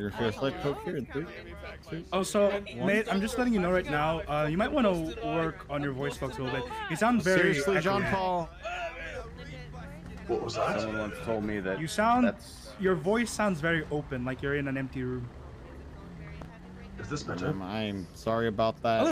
You're gonna select poke here in 3, 2. Oh, so, mate, I'm just letting you know right now, you might want to work on your voice box a little bit. You sound very Seriously, John echoey. Paul. What was that? Someone once told me that You sound, your voice sounds very open, like you're in an empty room. Is this better? I'm sorry about that.